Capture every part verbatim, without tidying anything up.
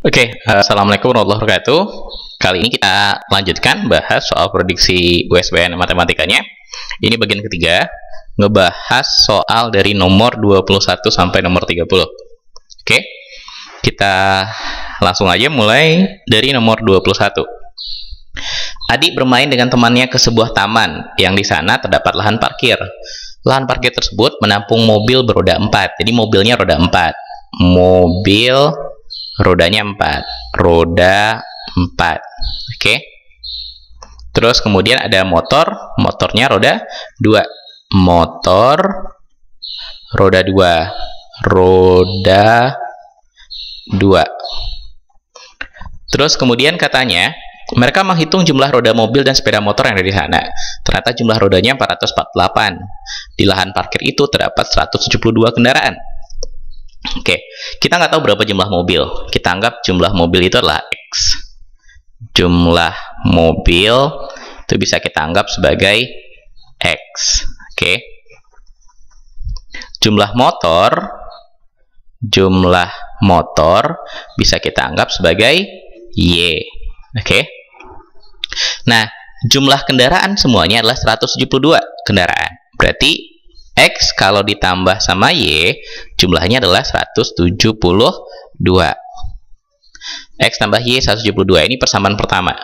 Oke, uh, Assalamualaikum warahmatullahi wabarakatuh. Kali ini kita lanjutkan bahas soal prediksi U S B N matematikanya. Ini bagian ketiga, ngebahas soal dari nomor dua puluh satu sampai nomor tiga puluh. Oke, kita langsung aja mulai dari nomor dua puluh satu. Adik bermain dengan temannya ke sebuah taman, yang di sana terdapat lahan parkir. Lahan parkir tersebut menampung mobil beroda empat. Jadi mobilnya roda empat. Mobil rodanya empat, roda empat. Oke. Terus kemudian ada motor, motornya roda dua. Motor roda dua. Roda dua. Terus kemudian katanya mereka menghitung jumlah roda mobil dan sepeda motor yang ada di sana. Ternyata jumlah rodanya empat ratus empat puluh delapan. Di lahan parkir itu terdapat seratus tujuh puluh dua kendaraan. Oke, kita nggak tahu berapa jumlah mobil. Kita anggap jumlah mobil itu adalah X. Jumlah mobil itu bisa kita anggap sebagai X. Oke. Jumlah motor, jumlah motor bisa kita anggap sebagai Y. Oke. Nah, jumlah kendaraan semuanya adalah seratus tujuh puluh dua kendaraan. Berarti X kalau ditambah sama Y, jumlahnya adalah seratus tujuh puluh dua. X tambah Y seratus tujuh puluh dua. Ini persamaan pertama.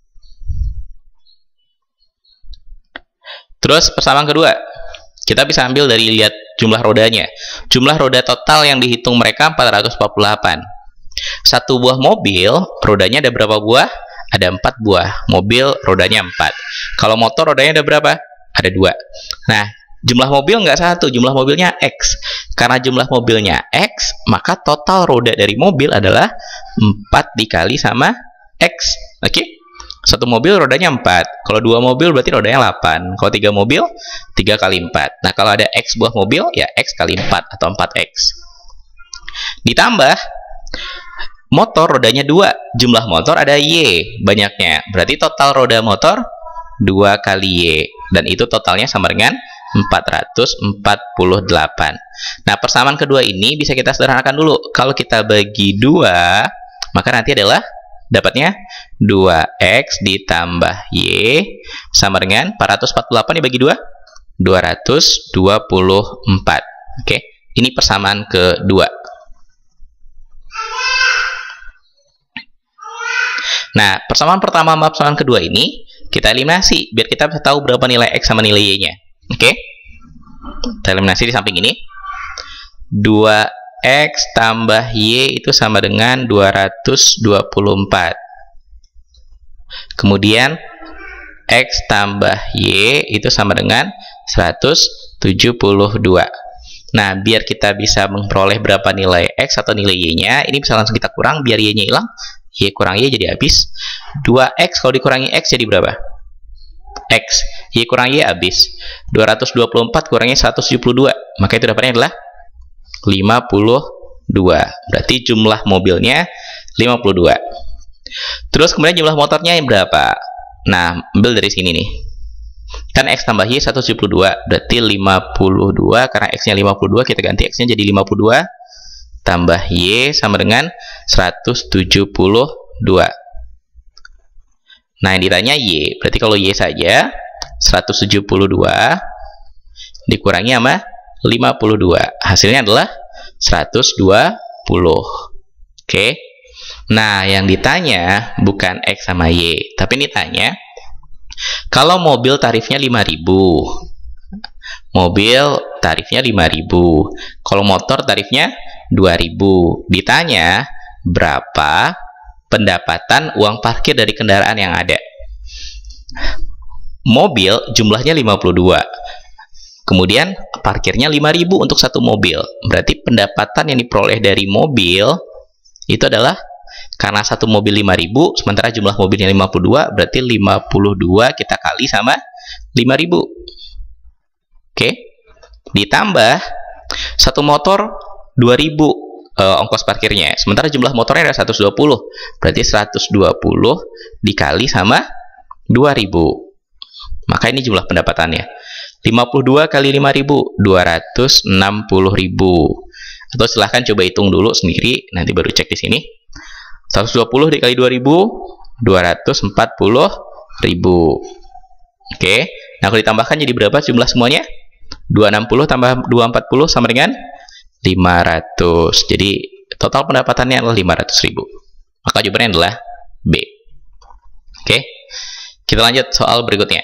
Terus persamaan kedua. Kita bisa ambil dari lihat jumlah rodanya. Jumlah roda total yang dihitung mereka empat ratus empat puluh delapan. Satu buah mobil, rodanya ada berapa buah? Ada empat buah. Mobil rodanya empat. Kalau motor rodanya ada berapa? Ada dua. Nah, jumlah mobil nggak satu, jumlah mobilnya X. Karena jumlah mobilnya X, maka total roda dari mobil adalah empat dikali sama X. Oke? Satu mobil rodanya empat. Kalau dua mobil berarti rodanya delapan. Kalau tiga mobil, tiga kali empat. Nah, kalau ada X buah mobil, ya X kali empat atau empat X. Ditambah, motor rodanya dua. Jumlah motor ada Y banyaknya. Berarti total roda motor dua kali Y. Dan itu totalnya sama dengan empat ratus empat puluh delapan. Nah, persamaan kedua ini bisa kita sederhanakan dulu. Kalau kita bagi dua, maka nanti adalah dapatnya dua X ditambah Y sama dengan empat ratus empat puluh delapan dibagi dua, dua ratus dua puluh empat. Oke, ini persamaan kedua. Nah, persamaan pertama sama persamaan kedua ini kita eliminasi biar kita bisa tahu berapa nilai X sama nilai Y-nya. Oke, kita eliminasi di samping ini. dua X tambah Y itu sama dengan dua ratus dua puluh empat. Kemudian X tambah Y itu sama dengan seratus tujuh puluh dua. Nah, biar kita bisa memperoleh berapa nilai X atau nilai Y-nya, ini bisa langsung kita kurang biar Y-nya hilang. Y kurang Y jadi habis. dua X kalau dikurangi X jadi berapa? X. Y kurang Y habis. dua ratus dua puluh empat kurangnya seratus tujuh puluh dua. Maka itu dapatnya adalah lima puluh dua. Berarti jumlah mobilnya lima puluh dua. Terus kemudian jumlah motornya yang berapa? Nah, ambil dari sini nih. Kan X tambah Y seratus tujuh puluh dua. Berarti lima puluh dua. Karena X-nya lima puluh dua, kita ganti X-nya jadi lima puluh dua. Tambah Y sama dengan seratus tujuh puluh dua. Nah, yang ditanya Y. Berarti kalau Y saja seratus tujuh puluh dua dikurangi sama lima puluh dua. Hasilnya adalah seratus dua puluh. Oke. Nah, yang ditanya bukan X sama Y. Tapi ini tanya, kalau mobil tarifnya lima ribu. Mobil tarifnya lima ribu. Kalau motor tarifnya dua ribu. Ditanya, berapa pendapatan uang parkir dari kendaraan yang ada? Mobil jumlahnya lima puluh dua. Kemudian parkirnya lima ribu untuk satu mobil. Berarti pendapatan yang diperoleh dari mobil itu adalah, karena satu mobil lima ribu, sementara jumlah mobilnya lima puluh dua, berarti lima puluh dua kita kali sama lima ribu. Oke. Ditambah satu motor dua ribu uh, ongkos parkirnya. Sementara jumlah motornya ada seratus dua puluh. Berarti seratus dua puluh dikali sama dua ribu. Maka ini jumlah pendapatannya. lima puluh dua kali lima ribu, dua ratus enam puluh ribu. Atau silahkan coba hitung dulu sendiri, nanti baru cek di sini. seratus dua puluh dikali dua ribu, dua ratus empat puluh ribu. Oke, nah kalau ditambahkan jadi berapa jumlah semuanya? dua ratus enam puluh tambah dua ratus empat puluh sama dengan lima ratus. Jadi total pendapatannya adalah lima ratus ribu. Maka jawabannya adalah B. Oke, kita lanjut soal berikutnya.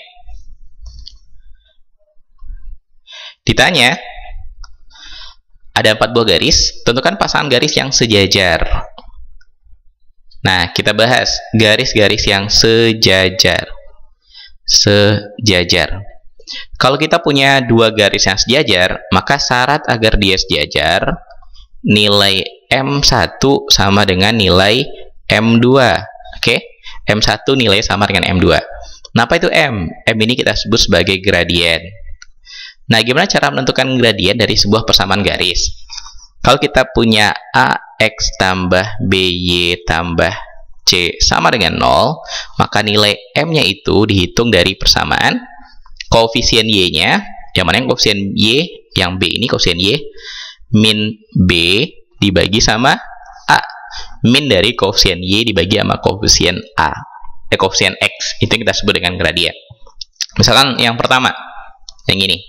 Ditanya, ada empat buah garis, tentukan pasangan garis yang sejajar. Nah, kita bahas garis-garis yang sejajar. Sejajar. Kalau kita punya dua garis yang sejajar, maka syarat agar dia sejajar, nilai M satu sama dengan nilai M dua. Oke, M satu nilai sama dengan M dua. Nah, apa itu M? M ini kita sebut sebagai gradien. Nah, gimana cara menentukan gradien dari sebuah persamaan garis? Kalau kita punya A X tambah B Y tambah C sama dengan nol, maka nilai M-nya itu dihitung dari persamaan koefisien Y-nya, yang mana yang koefisien Y, yang B ini koefisien Y, min B dibagi sama A. Min dari koefisien Y dibagi sama koefisien A. Eh, koefisien X, itu yang kita sebut dengan gradien. Misalkan yang pertama, yang ini.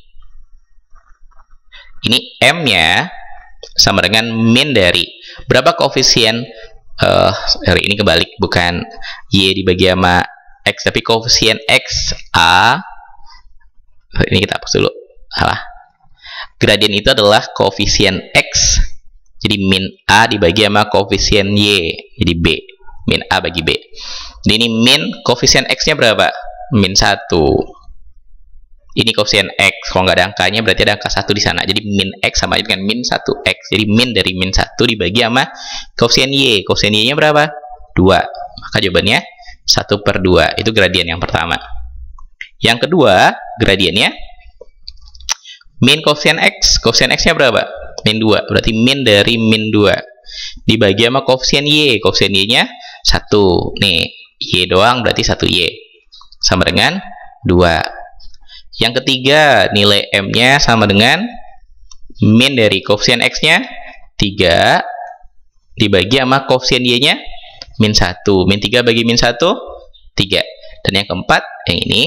Ini M-nya sama dengan min dari berapa koefisien, uh, sorry, ini kebalik, bukan Y dibagi sama X, tapi koefisien X A. Ini kita hapus dulu. Salah. Gradien itu adalah koefisien X, jadi min A dibagi sama koefisien Y, jadi B. Min A bagi B. Jadi ini min koefisien X-nya berapa? Min satu. Ini koefisien X, kalau nggak ada angkanya berarti ada angka satu di sana. Jadi min X sama dengan min satu X. Jadi min dari min satu dibagi sama koefisien Y. Koefisien Y-nya berapa? dua. Maka jawabannya satu per dua. Itu gradien yang pertama. Yang kedua, gradiennya min koefisien X. Koefisien X-nya berapa? Min dua. Berarti min dari min dua. Dibagi sama koefisien Y. Koefisien Y-nya satu. Nih, Y doang berarti satu Y. Sama dengan dua. Yang ketiga, nilai M-nya sama dengan min dari koefisien X-nya tiga dibagi sama koefisien Y-nya min satu. Min tiga bagi min satu, tiga. Dan yang keempat, yang ini,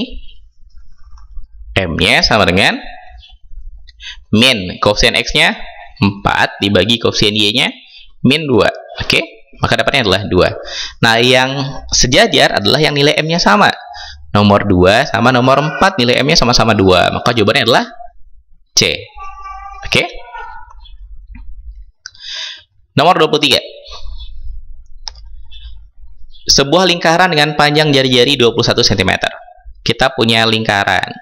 M-nya sama dengan min koefisien X-nya empat dibagi koefisien Y-nya min dua. Oke, maka dapatnya adalah dua. Nah, yang sejajar adalah yang nilai M-nya sama. Nomor dua sama nomor empat nilai M-nya sama-sama dua. Maka jawabannya adalah C. Oke. Nomor dua puluh tiga. Sebuah lingkaran dengan panjang jari-jari dua puluh satu sentimeter. Kita punya lingkaran.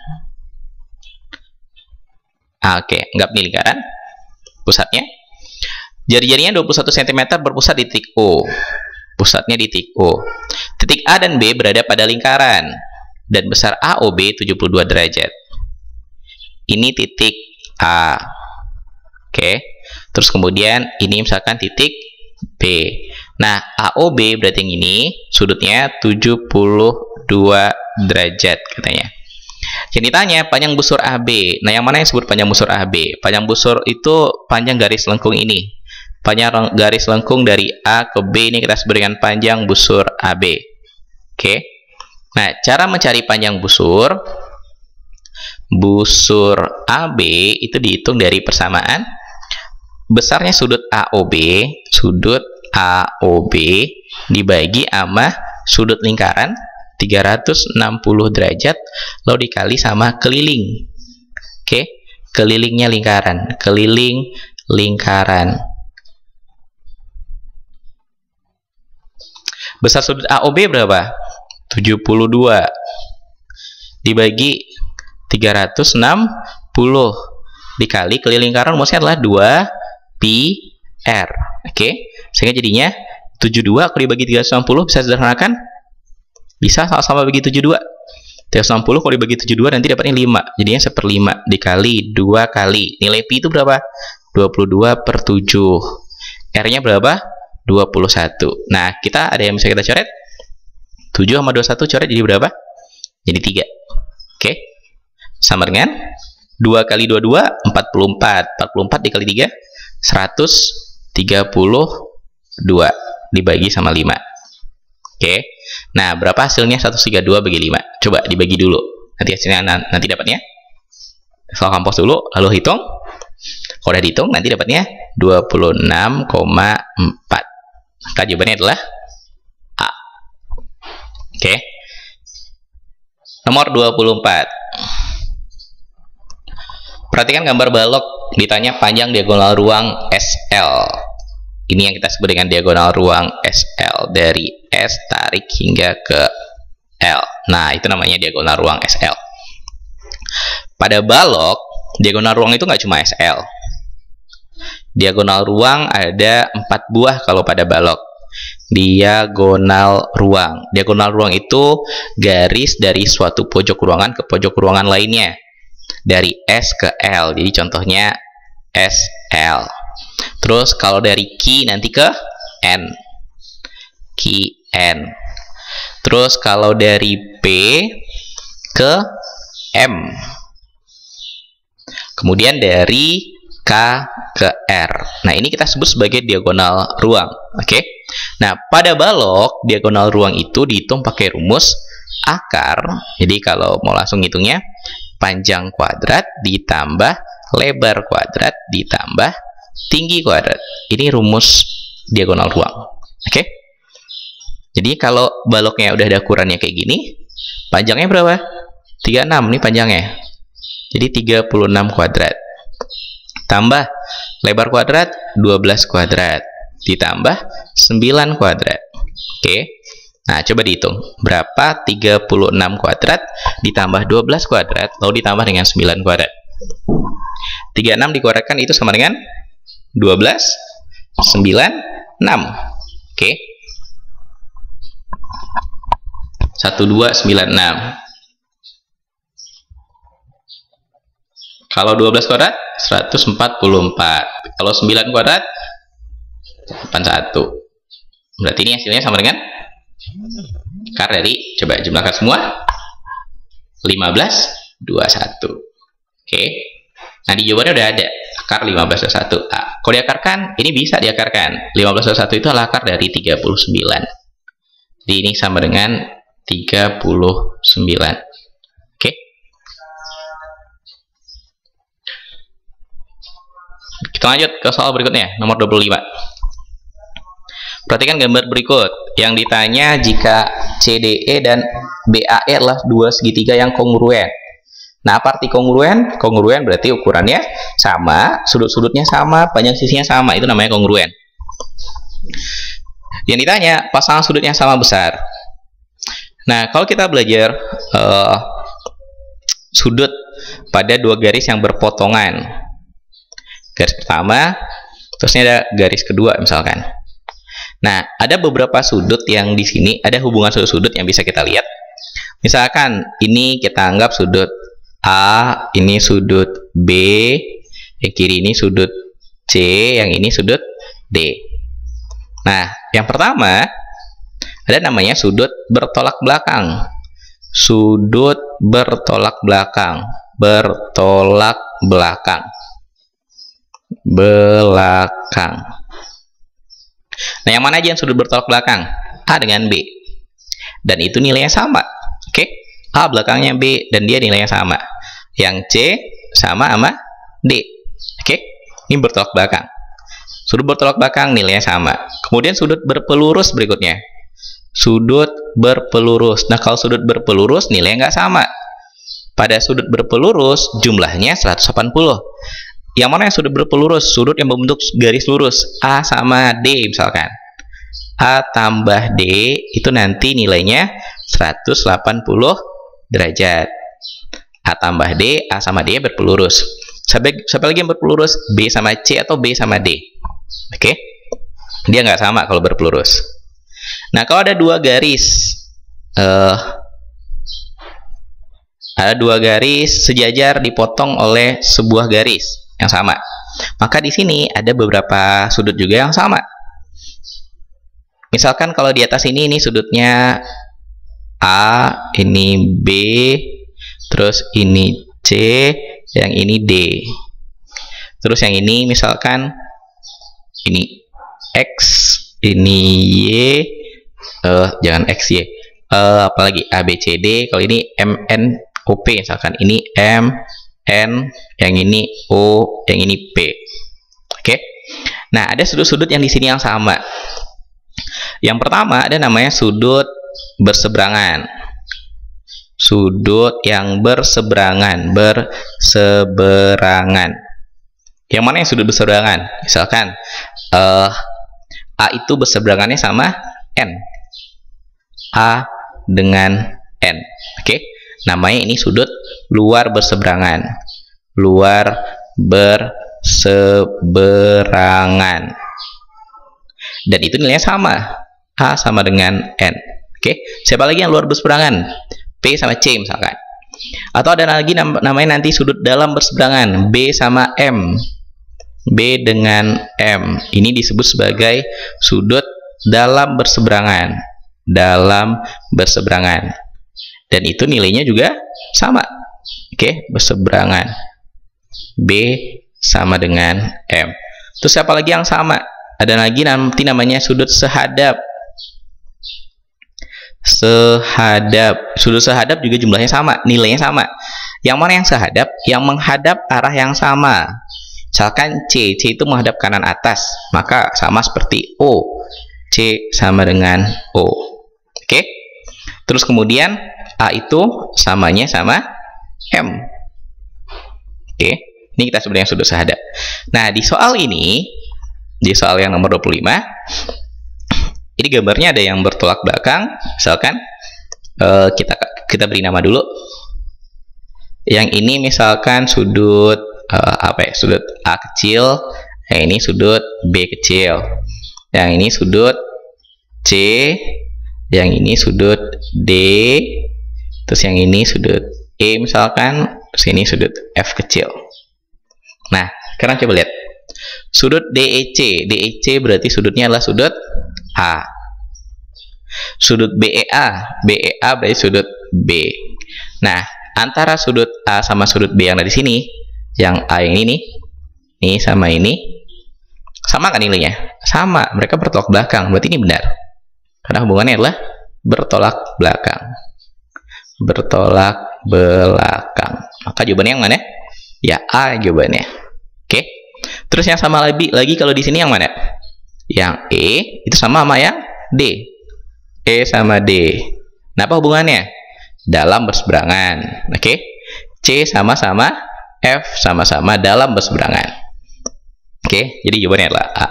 Ah, Oke, anggap ini lingkaran. Pusatnya. Jari-jarinya dua puluh satu sentimeter berpusat di titik O. Pusatnya di titik O. Titik A dan B berada pada lingkaran. Dan besar A O B tujuh puluh dua derajat. Ini titik A. Oke. Terus kemudian ini misalkan titik B. Nah, A O B berarti yang ini sudutnya tujuh puluh dua derajat katanya. Jadi ditanya panjang busur A B. Nah, yang mana yang disebut panjang busur A B? Panjang busur itu panjang garis lengkung ini. Panjang garis lengkung dari A ke B ini kita sebut dengan panjang busur A B. Oke. Nah, cara mencari panjang busur busur A B itu dihitung dari persamaan besarnya sudut A O B, sudut A O B dibagi sama sudut lingkaran tiga ratus enam puluh derajat lalu dikali sama keliling. Oke, kelilingnya lingkaran, keliling lingkaran. Besar sudut A O B berapa? tujuh puluh dua dibagi tiga ratus enam puluh dikali keliling lingkaran rumusnya adalah dua pi r. Oke, sehingga jadinya tujuh puluh dua kalau dibagi tiga ratus enam puluh bisa sederhanakan, bisa sama-sama bagi tujuh puluh dua. tiga ratus enam puluh kalau dibagi tujuh puluh dua nanti dapatnya lima, jadinya seperlima dikali dua kali nilai pi itu berapa? dua puluh dua per tujuh. R-nya berapa? dua puluh satu. Nah, kita ada yang bisa kita coret. tujuh sama dua puluh satu coret jadi berapa? Jadi tiga. Oke. Sama dengan dua kali dua puluh dua, empat puluh empat. empat puluh empat dikali tiga, seratus tiga puluh dua. dibagi sama lima. Oke. Nah, berapa hasilnya seratus tiga puluh dua bagi lima? Coba dibagi dulu. Nanti hasilnya nanti dapatnya. Soal kompos dulu, lalu hitung. Kalau udah dihitung, nanti dapatnya dua puluh enam koma empat. Maka jawabannya adalah A. Oke. Nomor dua puluh empat. Perhatikan gambar balok, ditanya panjang diagonal ruang S L. Ini yang kita sebut dengan diagonal ruang S L, dari S tarik hingga ke L. Nah, itu namanya diagonal ruang S L. Pada balok, diagonal ruang itu nggak cuma S L. Diagonal ruang ada empat buah kalau pada balok. Diagonal ruang. Diagonal ruang itu garis dari suatu pojok ruangan ke pojok ruangan lainnya. Dari S ke L. Jadi contohnya S L. Terus kalau dari Q nanti ke N. Q N. Terus kalau dari P ke M. Kemudian dari K ke R. Nah, ini kita sebut sebagai diagonal ruang. Oke. Nah, pada balok diagonal ruang itu dihitung pakai rumus akar. Jadi kalau mau langsung hitungnya, panjang kuadrat ditambah lebar kuadrat ditambah tinggi kuadrat. Ini rumus diagonal ruang. Oke. Jadi kalau baloknya udah ada ukurannya kayak gini, panjangnya berapa? tiga puluh enam nih panjangnya. Jadi tiga puluh enam kuadrat. Tambah lebar kuadrat dua belas kuadrat ditambah sembilan kuadrat. Oke. Nah, coba dihitung. Berapa tiga puluh enam kuadrat ditambah dua belas kuadrat lalu ditambah dengan sembilan kuadrat. tiga puluh enam dikuadratkan itu sama dengan dua belas, sembilan, enam. Oke. satu dua sembilan enam. Kalau dua belas kuadrat seratus empat puluh empat. Kalau sembilan kuadrat delapan puluh satu. Berarti ini hasilnya sama dengan akar dari, coba jumlahkan semua, lima belas, dua puluh satu. Oke. Nah, di jawabannya udah ada akar lima belas, dua puluh satu. Nah, kalau diakarkan, ini bisa diakarkan. lima belas, dua puluh satu itu adalah akar dari tiga puluh sembilan. Jadi ini sama dengan tiga puluh sembilan. Oke. Kita lanjut ke soal berikutnya, nomor dua puluh lima. Perhatikan gambar berikut. Yang ditanya jika C D E dan B A E adalah dua segitiga yang kongruen. Nah, apa arti kongruen? Kongruen berarti ukurannya sama, sudut-sudutnya sama, panjang sisinya sama. Itu namanya kongruen. Yang ditanya, pasangan sudutnya sama besar. Nah, kalau kita belajar uh, sudut pada dua garis yang berpotongan. Garis pertama, terusnya ada garis kedua misalkan. Nah, ada beberapa sudut yang di sini, ada hubungan sudut-sudut yang bisa kita lihat. Misalkan, ini kita anggap sudut A, ini sudut B, yang kiri ini sudut C, yang ini sudut D. Nah, yang pertama, ada namanya sudut bertolak belakang. Sudut bertolak belakang. Bertolak belakang. Belakang. Nah, yang mana aja yang sudut bertolak belakang? A dengan B. Dan itu nilainya sama. Oke? A belakangnya B dan dia nilainya sama. Yang C sama sama D. Oke? Ini bertolak belakang. Sudut bertolak belakang nilainya sama. Kemudian sudut berpelurus berikutnya. Sudut berpelurus. Nah, kalau sudut berpelurus nilainya nggak sama. Pada sudut berpelurus jumlahnya seratus delapan puluh. Yang mana yang sudut berpelurus? Sudut yang membentuk garis lurus. A sama D misalkan. A tambah D itu nanti nilainya seratus delapan puluh derajat. A tambah D, A sama D berpelurus. Siapa, siapa lagi yang berpelurus? B sama C atau B sama D? Oke. Dia nggak sama kalau berpelurus. Nah, kalau ada dua garis uh, ada dua garis sejajar dipotong oleh sebuah garis yang sama, maka di sini ada beberapa sudut juga yang sama. Misalkan kalau di atas ini ini sudutnya A, ini B, terus ini C, yang ini D. Terus yang ini misalkan ini X, ini Y, uh, jangan X, Y, uh, apalagi A, B, C, D. Kalau ini M, N, O, P, misalkan ini M, N, yang ini O, yang ini P. Oke. Nah, ada sudut-sudut yang di sini yang sama. Yang pertama ada namanya sudut berseberangan. Sudut yang berseberangan, berseberangan. Yang mana yang sudut berseberangan? Misalkan uh, A itu berseberangannya sama N. A dengan N. Oke. Namanya ini sudut luar berseberangan. Luar berseberangan. Dan itu nilainya sama. A sama dengan N. Oke. Siapa lagi yang luar berseberangan? P sama C misalkan. Atau ada lagi nam namanya nanti sudut dalam berseberangan. B sama M. B dengan M. Ini disebut sebagai sudut dalam berseberangan. Dalam berseberangan. Dan itu nilainya juga sama. Oke, berseberangan. B sama dengan M. Terus siapa lagi yang sama? Ada lagi nanti namanya sudut sehadap. Sehadap. Sudut sehadap juga jumlahnya sama, nilainya sama. Yang mana yang sehadap? Yang menghadap arah yang sama. Misalkan C, C itu menghadap kanan atas, maka sama seperti O. C sama dengan O. Oke. Terus kemudian A itu samanya sama M. Oke, ini kita sebenarnya sudut sehadap. Nah, di soal ini, di soal yang nomor dua puluh lima, ini gambarnya ada yang bertolak belakang. Misalkan uh, kita kita beri nama dulu. Yang ini misalkan sudut uh, apa ya? Sudut A kecil, yang ini sudut B kecil. Yang ini sudut C, yang ini sudut D, terus yang ini sudut E misalkan, terus ini sudut F kecil. Nah, sekarang coba lihat. Sudut D E C. D E C berarti sudutnya adalah sudut A. Sudut B E A. B E A berarti sudut B. Nah, antara sudut A sama sudut B yang ada di sini, yang A yang ini nih, ini sama ini, sama kan nilainya? Sama. Mereka bertolak belakang. Berarti ini benar. Karena hubungannya adalah bertolak belakang. Bertolak belakang. Maka jawabannya yang mana? Ya, A jawabannya. Oke. Terus yang sama lagi, lagi kalau di sini yang mana? Yang E itu sama sama yang D. E sama D. Nah, apa hubungannya? Dalam berseberangan. Oke. C sama-sama F sama-sama dalam berseberangan. Oke, jadi jawabannya adalah A.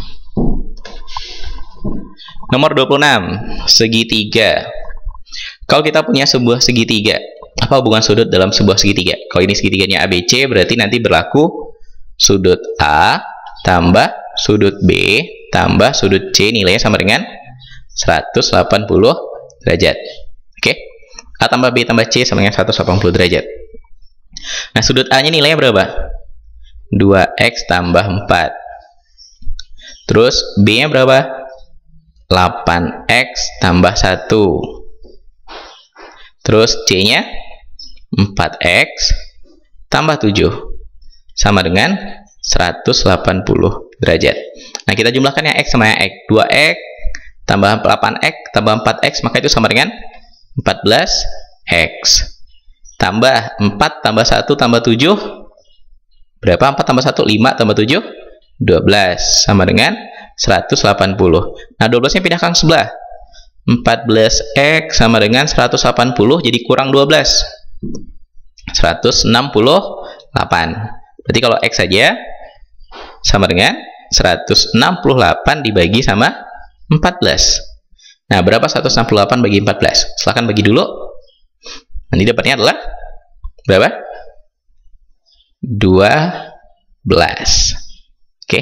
Nomor dua puluh enam, segitiga. Kalau kita punya sebuah segitiga, apa hubungan sudut dalam sebuah segitiga? Kalau ini segitiganya A B C, berarti nanti berlaku sudut A tambah sudut B tambah sudut C nilainya sama dengan seratus delapan puluh derajat. Oke. A tambah B tambah C sama dengan seratus delapan puluh derajat. Nah, sudut A-nya nilainya berapa? dua X tambah empat. Terus B-nya berapa? delapan X tambah satu. Terus C-nya empat X tambah tujuh. Sama dengan seratus delapan puluh derajat. Nah, kita jumlahkan yang X sama yang X. dua X tambah delapan X tambah empat X, maka itu sama dengan empat belas X. Tambah empat tambah satu tambah tujuh. Berapa? empat tambah satu, lima tambah tujuh, dua belas. Sama dengan seratus delapan puluh. Nah, dua belas-nya pindahkan ke sebelah. empat belas X sama dengan seratus delapan puluh, jadi kurang dua belas. seratus enam puluh delapan. Berarti kalau X saja sama dengan seratus enam puluh delapan dibagi sama empat belas. Nah, berapa seratus enam puluh delapan bagi empat belas? Silahkan bagi dulu. Nanti dapatnya adalah berapa? dua belas. Oke.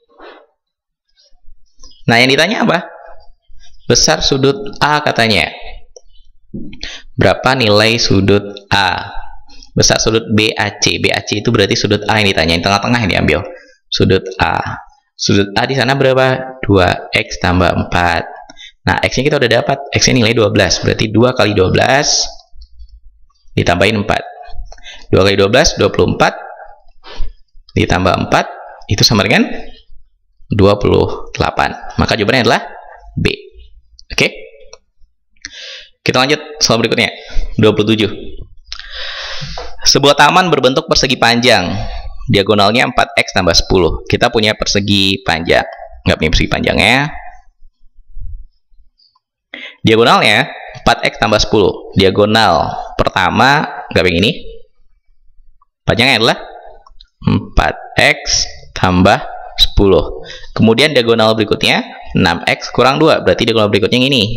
Nah, yang ditanya apa? Besar sudut A katanya. Berapa nilai sudut A? Besar sudut B A C. B A C itu berarti sudut A yang ditanya. Yang tengah-tengah yang diambil. Sudut A. Sudut A di sana berapa? dua X tambah empat. Nah, X-nya kita udah dapat. X-nya nilai dua belas. Berarti dua kali dua belas ditambahin empat. dua kali dua belas, dua puluh empat. Ditambah empat. Itu sama dengan dua puluh delapan. Maka jawabannya adalah B. Oke. Kita lanjut soal berikutnya. dua puluh tujuh. Sebuah taman berbentuk persegi panjang. Diagonalnya empat X tambah sepuluh. Kita punya persegi panjang. Nggak punya persegi panjangnya. Diagonalnya empat X tambah sepuluh. Diagonal pertama, nggak pengen ini. Panjangnya adalah empat X tambah sepuluh. Kemudian diagonal berikutnya enam X kurang dua. Berarti diagonal berikutnya yang ini.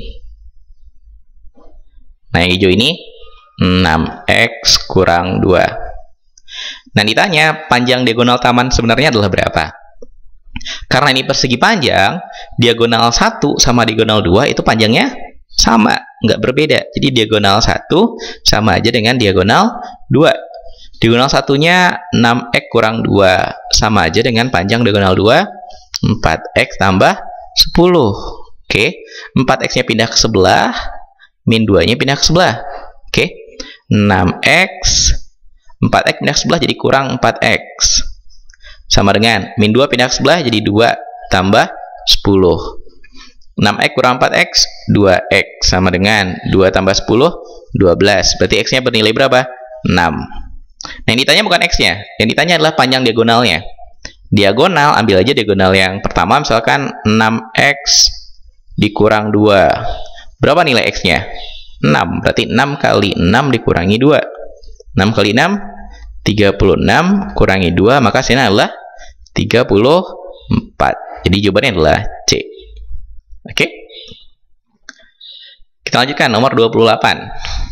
Nah, yang hijau ini enam X kurang dua. Nah, ditanya panjang diagonal taman sebenarnya adalah berapa? Karena ini persegi panjang, diagonal satu sama diagonal dua itu panjangnya sama, nggak berbeda. Jadi diagonal satu sama aja dengan diagonal dua. Diagonal satunya enam X kurang dua, sama aja dengan panjang diagonal dua, empat X tambah sepuluh. Oke, empat X-nya pindah ke sebelah, min dua-nya pindah ke sebelah. Oke, enam X, empat X pindah ke sebelah jadi kurang empat X. Sama dengan min dua pindah ke sebelah jadi dua tambah sepuluh. enam X kurang empat X, dua X. Sama dengan dua tambah sepuluh, dua belas. Berarti X-nya bernilai berapa? enam. Nah, yang ditanya bukan X-nya. Yang ditanya adalah panjang diagonalnya. Diagonal, ambil aja diagonal yang pertama. Misalkan enam X dikurang dua. Berapa nilai X-nya? enam. Berarti enam kali enam dikurangi dua. enam kali enam, tiga puluh enam kurangi dua. Maka hasilnya adalah tiga puluh empat. Jadi jawabannya adalah C. Oke. Kita lanjutkan nomor dua puluh delapan.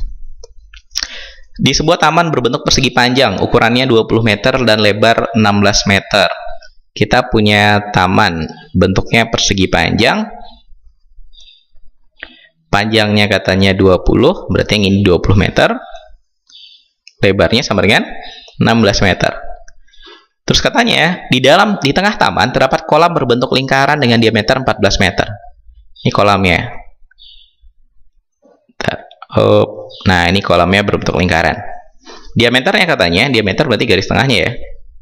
Di sebuah taman berbentuk persegi panjang, ukurannya dua puluh meter dan lebar enam belas meter. Kita punya taman bentuknya persegi panjang. Panjangnya katanya dua puluh, berarti yang ini dua puluh meter. Lebarnya sama dengan enam belas meter. Terus katanya, di dalam di tengah taman terdapat kolam berbentuk lingkaran dengan diameter empat belas meter. Ini kolamnya. Oh, nah, ini kolamnya berbentuk lingkaran. Diameternya katanya, diameter berarti garis tengahnya ya.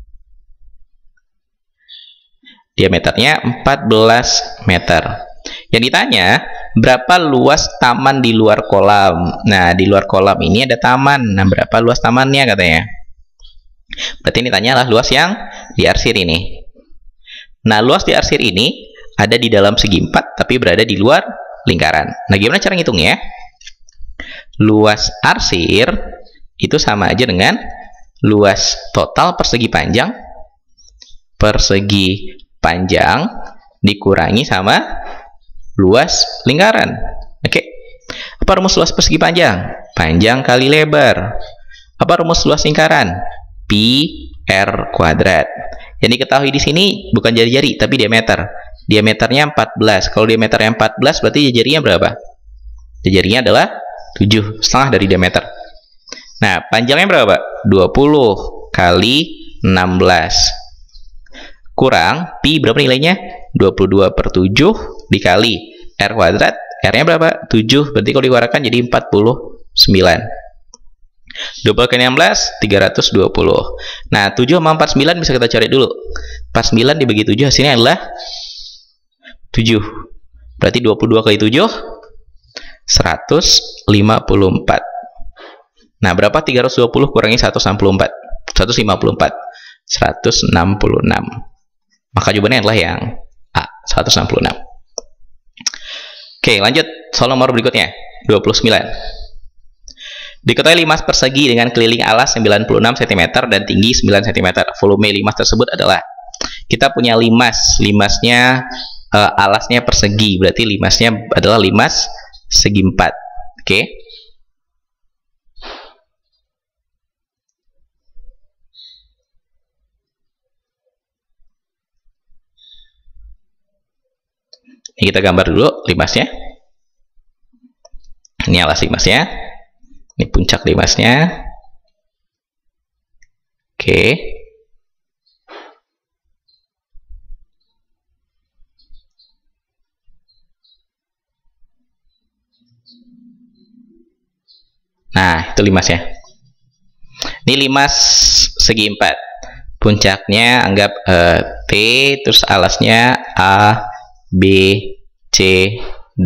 Diameternya empat belas meter. Yang ditanya, berapa luas taman di luar kolam? Nah, di luar kolam ini ada taman. Nah, berapa luas tamannya katanya? Berarti ini tanya adalah luas yang diarsir ini. Nah, luas diarsir ini ada di dalam segi empat, tapi berada di luar lingkaran. Nah, gimana cara ngitungnya? Luas arsir itu sama aja dengan luas total persegi panjang persegi panjang dikurangi sama luas lingkaran. Oke. Apa rumus luas persegi panjang? Panjang kali lebar. Apa rumus luas lingkaran? Pi R kuadrat. Yang diketahui di sini bukan jari-jari tapi diameter. Diameternya empat belas. Kalau diameternya empat belas berarti jari-jarinya berapa? Jari-jarinya adalah tujuh setengah dari diameter. Nah, panjangnya berapa? dua puluh kali enam belas. Kurang, pi berapa nilainya? dua puluh dua per tujuh dikali R kuadrat. R-nya berapa? tujuh. Berarti kalau dikeluarkan jadi empat puluh sembilan. dua puluh kali enam belas, tiga ratus dua puluh. Nah, tujuh sama empat puluh sembilan bisa kita cari dulu. empat puluh sembilan dibagi tujuh hasilnya adalah tujuh. Berarti dua puluh dua kali tujuh, seratus lima puluh empat. Nah, berapa tiga ratus dua puluh kurangi seratus enam puluh empat? seratus lima puluh empat. seratus enam puluh enam. Maka jawabannya adalah yang A, seratus enam puluh enam. Oke, lanjut soal nomor berikutnya, dua puluh sembilan. Diketahui limas persegi dengan keliling alas sembilan puluh enam sentimeter dan tinggi sembilan sentimeter. Volume limas tersebut adalah, kita punya limas. Limasnya, uh, alasnya persegi, berarti limasnya adalah limas segi empat. Oke. Ini kita gambar dulu limasnya. Ini alas limasnya. Ini puncak limasnya. Oke. Nah, itu limasnya. Ini limas segi empat. Puncaknya anggap uh, T, terus alasnya A, B, C, D.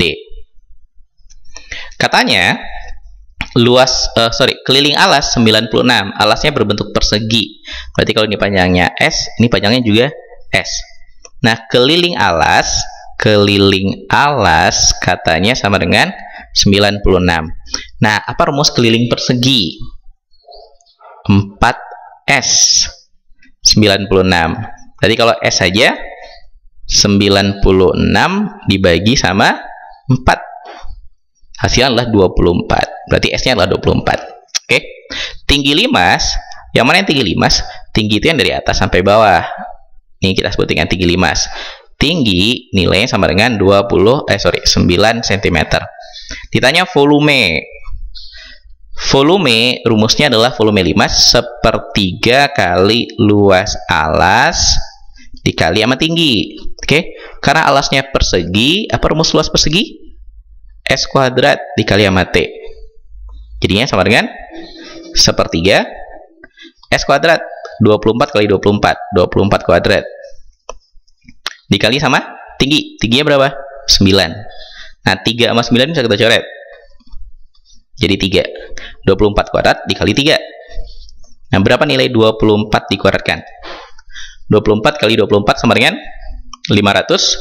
Katanya luas uh, sorry keliling alas sembilan puluh enam, alasnya berbentuk persegi. Berarti kalau ini panjangnya S, ini panjangnya juga S. Nah, keliling alas, keliling alas katanya sama dengan sembilan puluh enam. Nah, apa rumus keliling persegi? empat S. sembilan puluh enam. Jadi kalau S saja sembilan puluh enam dibagi sama empat. Hasilnya adalah dua puluh empat. Berarti S-nya adalah dua puluh empat. Oke. Tinggi limas, yang mana yang tinggi limas? Tinggi itu yang dari atas sampai bawah. Ini kita sebut dengan tinggi limas. Tinggi nilainya sama dengan dua puluh eh sorry sembilan sentimeter. Ditanya volume. Volume rumusnya adalah volume limas sepertiga kali luas alas dikali sama tinggi. Oke. Karena alasnya persegi, apa rumus luas persegi? S kuadrat dikali sama T. Jadinya sama dengan sepertiga S kuadrat. Dua puluh empat kali dua puluh empat, dua puluh empat kuadrat dikali sama tinggi. Tingginya berapa? sembilan. Nah, tiga sama sembilan bisa kita coret jadi tiga. Dua puluh empat kuadrat dikali tiga. Nah, berapa nilai dua puluh empat dikuadratkan? Dua puluh empat kali dua puluh empat sama dengan lima ratus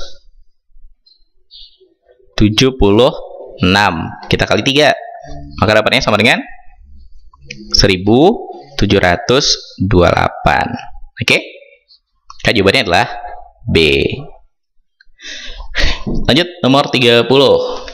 tujuh puluh enam. Kita kali tiga, maka dapatnya sama dengan seribu tujuh ratus dua puluh delapan. Oke. Maka jawabannya adalah B. Lanjut nomor tiga puluh.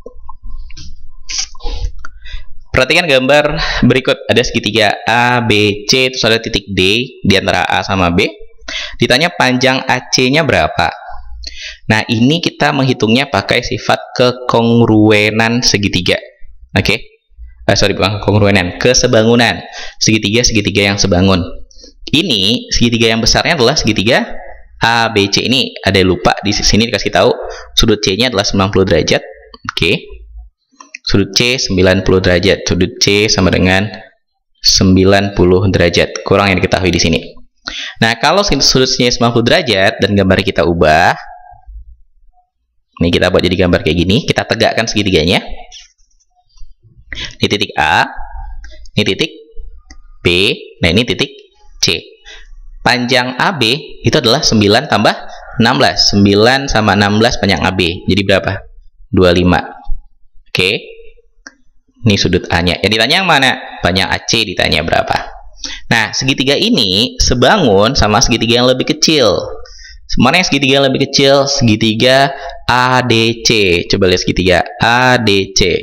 Perhatikan gambar berikut. Ada segitiga A, B, C, terus ada titik D di antara A sama B. Ditanya panjang A C-nya berapa. Nah, ini kita menghitungnya pakai sifat kekongruenan segitiga. Oke. Okay? Uh, sorry, bukan kekongruenan, kesebangunan. Segitiga-segitiga yang sebangun. Ini segitiga yang besarnya adalah segitiga A, B, C. Ini ada yang lupa di sini dikasih tahu sudut C-nya adalah sembilan puluh derajat. Oke. Okay. Sudut C sembilan puluh derajat. Sudut C sama dengan sembilan puluh derajat. Kurang yang diketahui di sini. Nah, kalau sudut C sembilan puluh derajat dan gambar kita ubah, ini kita buat jadi gambar kayak gini. Kita tegakkan segitiganya. Ini titik A, ini titik B, nah ini titik C. Panjang A B itu adalah sembilan tambah enam belas. sembilan sama enam belas panjang A B. Jadi berapa? dua puluh lima. Oke. Ini sudut A-nya. Yang ditanya yang mana? Panjang A C ditanya berapa. Nah, segitiga ini sebangun sama segitiga yang lebih kecil. Mana yang segitiga yang lebih kecil? Segitiga A D C. Coba lihat segitiga A D C.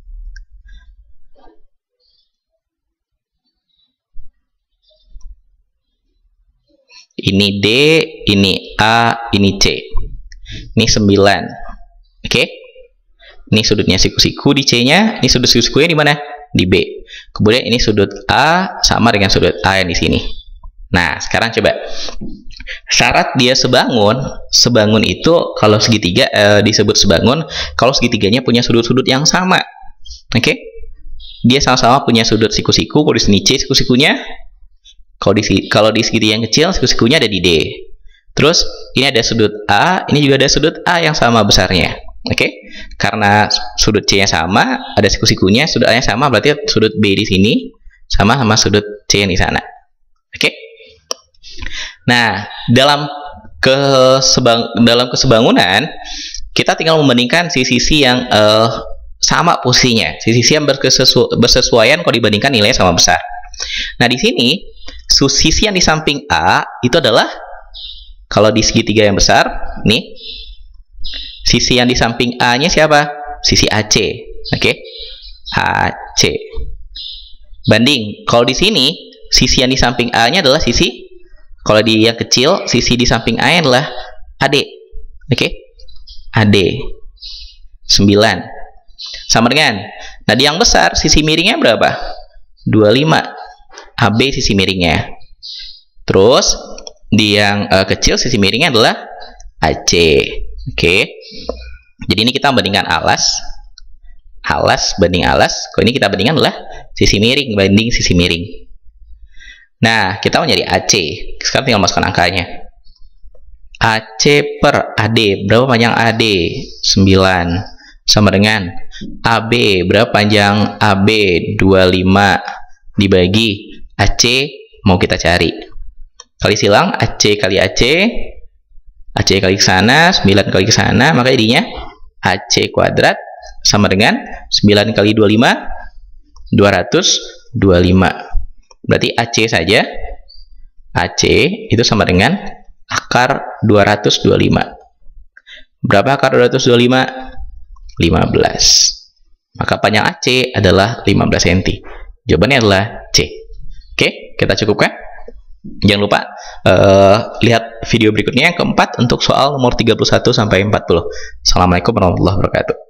Ini D, ini A, ini C. Ini sembilan. Oke. Okay? Ini sudutnya siku-siku di C-nya. Ini sudut siku-sikunya di mana? Di B. Kemudian ini sudut A sama dengan sudut A yang di sini. Nah, sekarang coba. Syarat dia sebangun, sebangun itu kalau segitiga eh, disebut sebangun kalau segitiganya punya sudut-sudut yang sama. Oke? Okay? Dia sama-sama punya sudut siku-siku. Kalau di sini C siku-sikunya, kalau di kalau di segitiga yang kecil siku-sikunya ada di D. Terus ini ada sudut A, ini juga ada sudut A yang sama besarnya. Oke? Okay? Karena sudut C-nya sama, ada siku-sikunya, sudut A-nya sama, berarti sudut B di sini sama sama sudut C yang di sana. Oke? Okay? Nah, dalam kesebang dalam kesebangunan kita tinggal membandingkan sisi-sisi yang uh, sama posisinya, sisi-sisi yang berkesesu bersesuaian kalau dibandingkan nilainya sama besar. Nah, di sini sisi yang di samping A itu adalah kalau di segitiga yang besar, nih sisi yang di samping A-nya siapa? Sisi A C. Oke? Okay? A C. Banding, kalau di sini sisi yang di samping A-nya adalah sisi, kalau di yang kecil, sisi di samping A-nya adalah A D. Oke? Okay? A D. sembilan. Sama dengan, nah di yang besar, sisi miringnya berapa? dua puluh lima. A B sisi miringnya. Terus, di yang uh, kecil, sisi miringnya adalah A C. Oke. Okay. Jadi ini kita bandingkan alas. Alas banding alas. Kalau ini kita bandingkan adalah sisi miring banding sisi miring. Nah, kita mau nyari A C. Sekarang tinggal masukkan angkanya. A C per A D, berapa panjang A D? sembilan. Sama dengan A B, berapa panjang A B? dua puluh lima. Dibagi A C, mau kita cari. Kali silang, A C kali A C. A C kali ke sana, sembilan kali ke sana, maka jadinya A C kuadrat sama dengan sembilan kali dua puluh lima, dua ratus dua puluh lima. Berarti A C saja, A C itu sama dengan akar dua ratus dua puluh lima. Berapa akar dua ratus dua puluh lima? lima belas. Maka panjang A C adalah lima belas sentimeter. Jawabannya adalah C. Oke, kita cukupkan. Jangan lupa uh, lihat video berikutnya yang keempat untuk soal nomor tiga puluh satu sampai empat puluh. Assalamualaikum warahmatullahi wabarakatuh.